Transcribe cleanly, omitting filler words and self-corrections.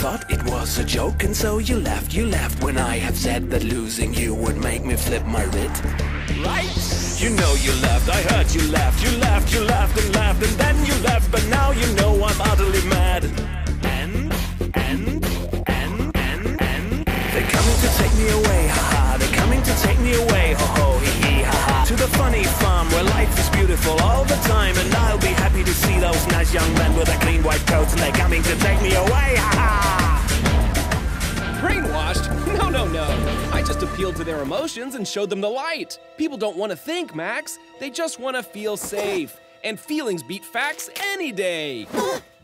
thought it was a joke, and so you left when I have said that losing you would make me flip my writ. Right? You know you left, I heard you left, and then you left, but now you know I'm utterly mad. They're coming to take me away, haha, they're coming to take me away, ho ho, hee hee, haha. To the funny farm where life is beautiful all the time, and I'll be happy to see those nice young men with their clean white coats, and they're coming to take me away, haha. Brainwashed? No. I just appealed to their emotions and showed them the light. People don't want to think, Max. They just want to feel safe. And feelings beat facts any day.